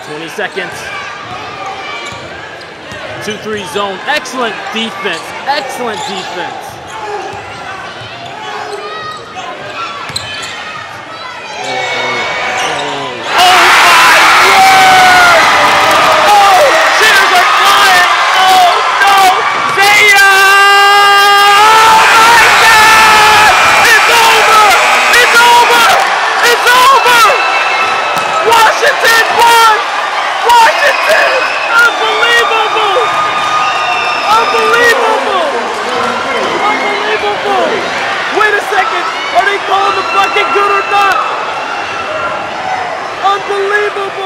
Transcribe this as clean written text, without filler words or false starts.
20 seconds. 2-3 zone. Excellent defense. Excellent defense. Are they calling the bucket good or not? Unbelievable!